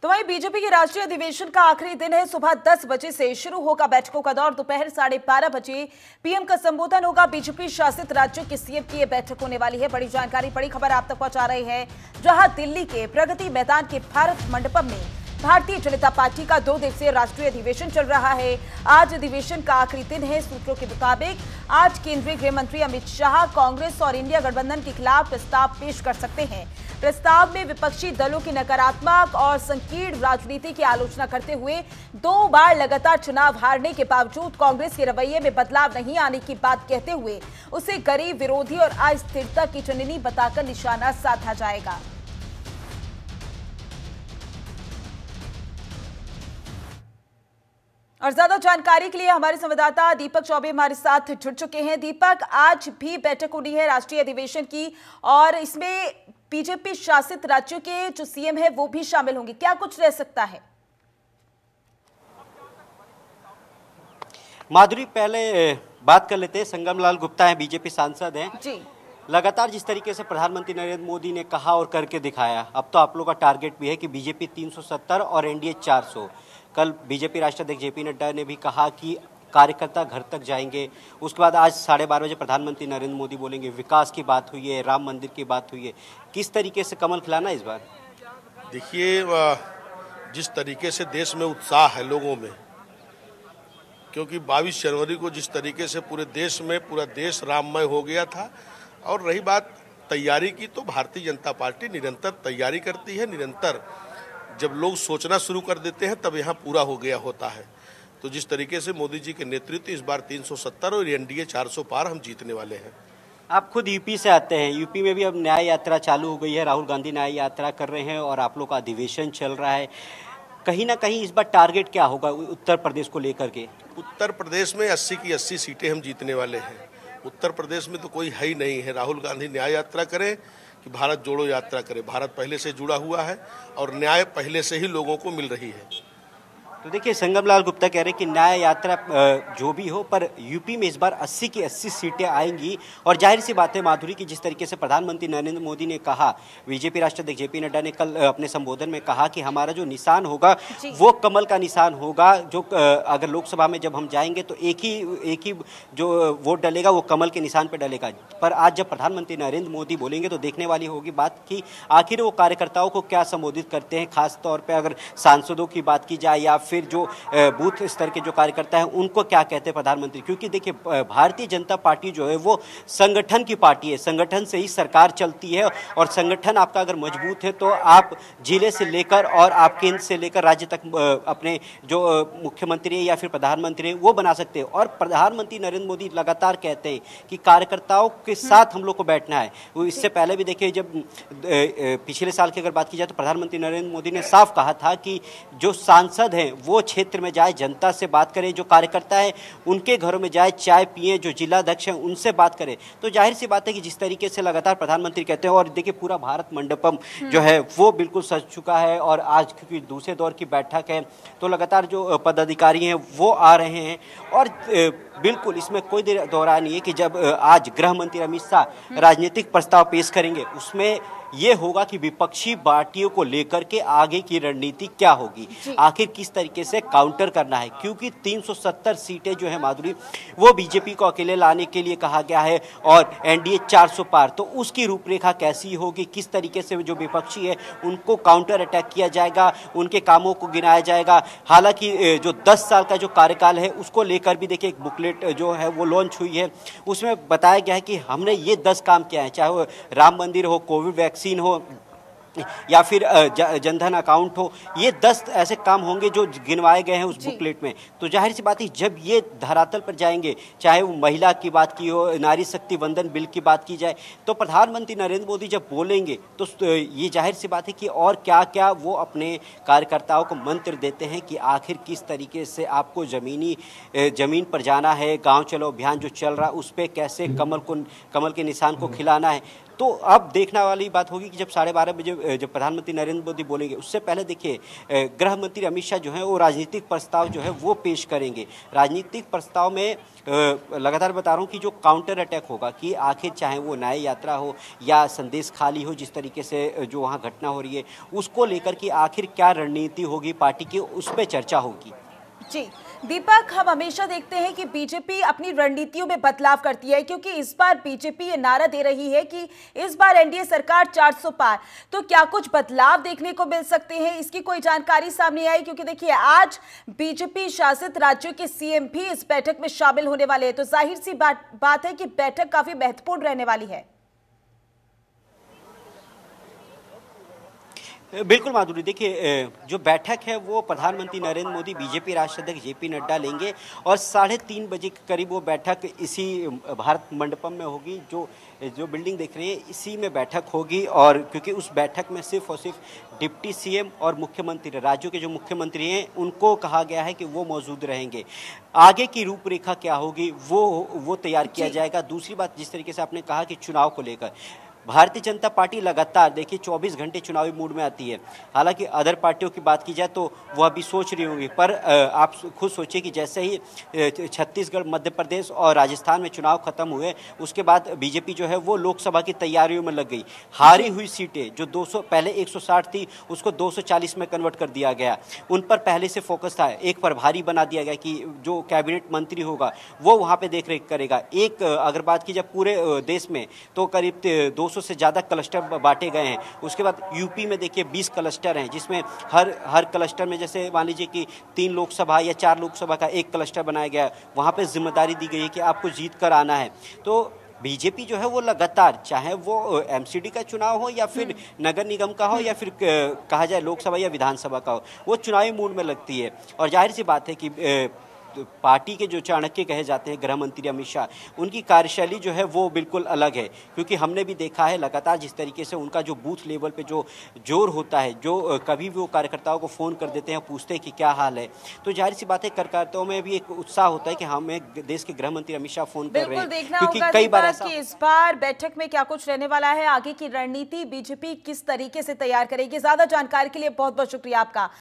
तो वहीं बीजेपी के राष्ट्रीय अधिवेशन का आखिरी दिन है। सुबह 10 बजे से शुरू होगा बैठकों का दौर। दोपहर 12:30 बजे पीएम का संबोधन होगा। बीजेपी शासित राज्यों के सीएम की यह बैठक होने वाली है। बड़ी जानकारी, बड़ी खबर आप तक पहुंचा रहे हैं, जहां दिल्ली के प्रगति मैदान के भारत मंडपम में भारतीय जनता पार्टी का 2 दिवसीय राष्ट्रीय अधिवेशन चल रहा है। आज अधिवेशन का आखिरी दिन है। सूत्रों के मुताबिक आज केंद्रीय गृह मंत्री अमित शाह कांग्रेस और इंडिया गठबंधन के खिलाफ प्रस्ताव पेश कर सकते हैं। प्रस्ताव में विपक्षी दलों की नकारात्मक और संकीर्ण राजनीति की आलोचना करते हुए 2 बार लगातार चुनाव हारने के बावजूद कांग्रेस के रवैये में बदलाव नहीं आने की बात कहते हुए उसे गरीब विरोधी और अस्थिरता की जननी बताकर निशाना साधा जाएगा। और ज्यादा जानकारी के लिए हमारे संवाददाता दीपक चौबे हमारे साथ जुड़ चुके हैं। दीपक, आज भी बैठक होनी है राष्ट्रीय अधिवेशन की और इसमें बीजेपी शासित राज्यों के जो सीएम है वो भी शामिल होंगे, क्या कुछ रह सकता है? माधुरी, पहले बात कर लेते हैं। संगम लाल गुप्ता है, बीजेपी सांसद हैं जी। लगातार जिस तरीके से प्रधानमंत्री नरेंद्र मोदी ने कहा और करके दिखाया, अब तो आप लोग का टारगेट भी है कि बीजेपी 370 और एनडीए 400। कल बीजेपी राष्ट्रीय अध्यक्ष जेपी नड्डा ने भी कहा कि कार्यकर्ता घर तक जाएंगे। उसके बाद आज 12:30 बजे प्रधानमंत्री नरेंद्र मोदी बोलेंगे। विकास की बात हुई है, राम मंदिर की बात हुई है। किस तरीके से कमल खिलाना इस बार? देखिए, जिस तरीके से देश में उत्साह है लोगों में, क्योंकि 22 जनवरी को जिस तरीके से पूरे देश में पूरा देश राममय हो गया था। और रही बात तैयारी की, तो भारतीय जनता पार्टी निरंतर तैयारी करती है। निरंतर जब लोग सोचना शुरू कर देते हैं तब यहाँ पूरा हो गया होता है। तो जिस तरीके से मोदी जी के नेतृत्व इस बार 370 और एनडीए 400 पार हम जीतने वाले हैं। आप खुद यूपी से आते हैं, यूपी में भी अब न्याय यात्रा चालू हो गई है। राहुल गांधी न्याय यात्रा कर रहे हैं और आप लोग का अधिवेशन चल रहा है। कहीं ना कहीं इस बार टारगेट क्या होगा उत्तर प्रदेश को लेकर के? उत्तर प्रदेश में 80 की 80 सीटें हम जीतने वाले हैं। उत्तर प्रदेश में तो कोई है ही नहीं है। राहुल गांधी न्याय यात्रा करें कि भारत जोड़ो यात्रा करें, भारत पहले से जुड़ा हुआ है और न्याय पहले से ही लोगों को मिल रही है। तो देखिए, संगम लाल गुप्ता कह रहे हैं कि न्याय यात्रा जो भी हो, पर यूपी में इस बार 80 की 80 सीटें आएंगी। और जाहिर सी बात है माधुरी की, जिस तरीके से प्रधानमंत्री नरेंद्र मोदी ने कहा, बीजेपी राष्ट्रीय अध्यक्ष जेपी नड्डा ने कल अपने संबोधन में कहा कि हमारा जो निशान होगा वो कमल का निशान होगा। जो अगर लोकसभा में जब हम जाएंगे तो एक ही जो वोट डलेगा वो कमल के निशान पर डलेगा। पर आज जब प्रधानमंत्री नरेंद्र मोदी बोलेंगे तो देखने वाली होगी बात कि आखिर वो कार्यकर्ताओं को क्या संबोधित करते हैं। खासतौर पर अगर सांसदों की बात की जाए या फिर जो बूथ स्तर के जो कार्यकर्ता हैं उनको क्या कहते हैं प्रधानमंत्री। क्योंकि देखिए, भारतीय जनता पार्टी जो है वो संगठन की पार्टी है, संगठन से ही सरकार चलती है। और संगठन आपका अगर मजबूत है तो आप जिले से लेकर और आप केंद्र से लेकर राज्य तक अपने जो मुख्यमंत्री है या फिर प्रधानमंत्री है वो बना सकते हैं। और प्रधानमंत्री नरेंद्र मोदी लगातार कहते हैं कि कार्यकर्ताओं के साथ हम लोग को बैठना है। वो इससे पहले भी देखिए, जब पिछले साल की अगर बात की जाए तो प्रधानमंत्री नरेंद्र मोदी ने साफ कहा था कि जो सांसद हैं वो क्षेत्र में जाए, जनता से बात करें, जो कार्यकर्ता है उनके घरों में जाए, चाय पिए, जो जिलाध्यक्ष हैं उनसे बात करें। तो जाहिर सी बात है कि जिस तरीके से लगातार प्रधानमंत्री कहते हैं, और देखिए पूरा भारत मंडपम जो है वो बिल्कुल सज चुका है। और आज क्योंकि दूसरे दौर की बैठक है तो लगातार जो पदाधिकारी हैं वो आ रहे हैं। और बिल्कुल इसमें कोई दौरा नहीं है कि जब आज गृह मंत्री अमित शाह राजनीतिक प्रस्ताव पेश करेंगे उसमें ये होगा कि विपक्षी पार्टियों को लेकर के आगे की रणनीति क्या होगी, आखिर किस तरीके से काउंटर करना है। क्योंकि 370 सीटें जो है माधुरी वो बीजेपी को अकेले लाने के लिए कहा गया है और एनडीए 400 पार। तो उसकी रूपरेखा कैसी होगी, किस तरीके से जो विपक्षी है उनको काउंटर अटैक किया जाएगा, उनके कामों को गिनाया जाएगा। हालांकि जो 10 साल का जो कार्यकाल है उसको लेकर भी देखिए एक बुकलेट जो है वो लॉन्च हुई है। उसमें बताया गया है कि हमने ये 10 काम किया है, चाहे वो राम मंदिर हो, कोविड वैक्सीन हो या फिर जनधन अकाउंट हो। ये 10 ऐसे काम होंगे जो गिनवाए गए हैं उस बुकलेट में। तो जाहिर सी बात है जब ये धरातल पर जाएंगे, चाहे वो महिला की बात की हो, नारी शक्ति वंदन बिल की बात की जाए, तो प्रधानमंत्री नरेंद्र मोदी जब बोलेंगे तो ये जाहिर सी बात है कि और क्या क्या वो अपने कार्यकर्ताओं को मंत्र देते हैं कि आखिर किस तरीके से आपको जमीन पर जाना है। गाँव चलो अभियान जो चल रहा है उस पर कैसे कमल के निशान को खिलाना है। तो अब देखने वाली बात होगी कि जब 12:30 बजे जब प्रधानमंत्री नरेंद्र मोदी बोलेंगे, उससे पहले देखिए गृह मंत्री अमित शाह जो है वो राजनीतिक प्रस्ताव जो है वो पेश करेंगे। राजनीतिक प्रस्ताव में लगातार बता रहा हूँ कि जो काउंटर अटैक होगा, कि आखिर चाहे वो न्याय यात्रा हो या संदेश खाली हो, जिस तरीके से जो वहाँ घटना हो रही है उसको लेकर कि आखिर क्या रणनीति होगी पार्टी की, उस पर चर्चा होगी। जी दीपक, हम हमेशा देखते हैं कि बीजेपी अपनी रणनीतियों में बदलाव करती है, क्योंकि इस बार बीजेपी ये नारा दे रही है कि इस बार एनडीए सरकार 400 पार। तो क्या कुछ बदलाव देखने को मिल सकते हैं, इसकी कोई जानकारी सामने आई? क्योंकि देखिए आज बीजेपी शासित राज्यों के सीएम भी इस बैठक में शामिल होने वाले हैं, तो जाहिर सी बात है कि बैठक काफी महत्वपूर्ण रहने वाली है। बिल्कुल माधुरी, देखिए जो बैठक है वो प्रधानमंत्री नरेंद्र मोदी, बीजेपी राष्ट्रीय अध्यक्ष जेपी नड्डा लेंगे और 3:30 बजे के करीब वो बैठक इसी भारत मंडपम में होगी। जो बिल्डिंग देख रहे हैं इसी में बैठक होगी, और क्योंकि उस बैठक में सिर्फ और सिर्फ डिप्टी सीएम और मुख्यमंत्री, राज्यों के जो मुख्यमंत्री हैं उनको कहा गया है कि वो मौजूद रहेंगे। आगे की रूपरेखा क्या होगी वो तैयार किया जाएगा। दूसरी बात, जिस तरीके से आपने कहा कि चुनाव को लेकर भारतीय जनता पार्टी लगातार देखिए 24 घंटे चुनावी मूड में आती है। हालांकि अदर पार्टियों की बात की जाए तो वह अभी सोच रही होंगी, पर आप खुद सोचिए कि जैसे ही छत्तीसगढ़, मध्य प्रदेश और राजस्थान में चुनाव खत्म हुए, उसके बाद बीजेपी जो है वो लोकसभा की तैयारियों में लग गई। हारी हुई सीटें जो 200 पहले 160 थी उसको 240 में कन्वर्ट कर दिया गया, उन पर पहले से फोकस था। एक प्रभारी बना दिया गया कि जो कैबिनेट मंत्री होगा वो वहाँ पर देख रेख करेगा। एक अगर बात की जाए पूरे देश में तो करीब 200 से ज़्यादा क्लस्टर बांटे गए हैं। उसके बाद यूपी में देखिए 20 क्लस्टर हैं, जिसमें हर क्लस्टर में जैसे मान लीजिए कि 3 लोकसभा या 4 लोकसभा का एक क्लस्टर बनाया गया है, वहाँ पे जिम्मेदारी दी गई है कि आपको जीत कर आना है। तो बीजेपी जो है वो लगातार, चाहे वो एमसीडी का चुनाव हो या फिर नगर निगम का हो या फिर कहा जाए लोकसभा या विधानसभा का हो, वो चुनावी मूड में लगती है। और जाहिर सी बात है कि पार्टी के जो चाणक्य कहे जाते हैं गृह मंत्री अमित शाह, उनकी कार्यशैली जो है वो बिल्कुल अलग है। क्योंकि हमने भी देखा है लगातार जिस तरीके से उनका जो बूथ लेवल पे जो जोर होता है, जो कभी भी वो कार्यकर्ताओं को फ़ोन कर देते हैं, पूछते हैं कि क्या हाल है, तो जाहिर सी बात है कार्यकर्ताओं में भी एक उत्साह होता है कि हमें देश के गृह मंत्री अमित शाह फ़ोन कर रहे हैं। क्योंकि कई बार ऐसा कि इस बार बैठक में क्या कुछ रहने वाला है, आगे की रणनीति बीजेपी किस तरीके से तैयार करेगी। ज्यादा जानकारी के लिए बहुत बहुत शुक्रिया आपका।